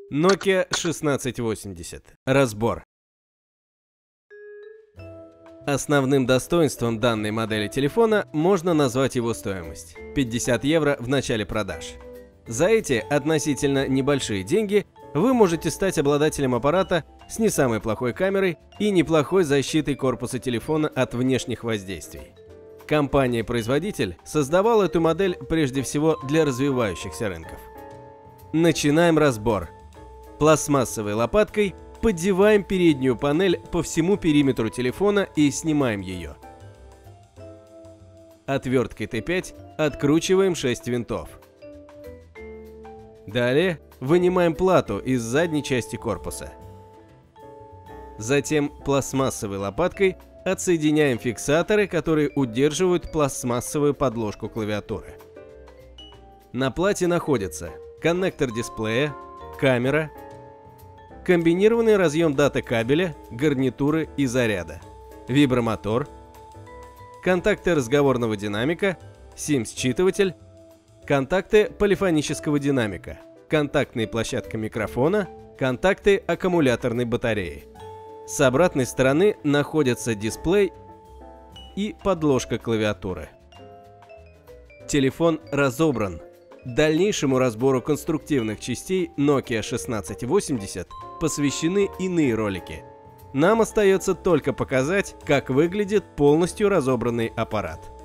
Nokia 1680. Разбор. Основным достоинством данной модели телефона можно назвать его стоимость – 50 евро в начале продаж. За эти относительно небольшие деньги вы можете стать обладателем аппарата с не самой плохой камерой и неплохой защитой корпуса телефона от внешних воздействий. Компания-производитель создавала эту модель прежде всего для развивающихся рынков. Начинаем разбор. Пластмассовой лопаткой поддеваем переднюю панель по всему периметру телефона и снимаем ее. Отверткой Т5 откручиваем 6 винтов. Далее вынимаем плату из задней части корпуса. Затем пластмассовой лопаткой отсоединяем фиксаторы, которые удерживают пластмассовую подложку клавиатуры. На плате находятся коннектор дисплея, камера, комбинированный разъем дата-кабеля, гарнитуры и заряда, вибромотор, контакты разговорного динамика, SIM-считыватель, контакты полифонического динамика, контактная площадка микрофона, контакты аккумуляторной батареи. С обратной стороны находятся дисплей и подложка клавиатуры. Телефон разобран. Дальнейшему разбору конструктивных частей Nokia 1680 посвящены иные ролики. Нам остается только показать, как выглядит полностью разобранный аппарат.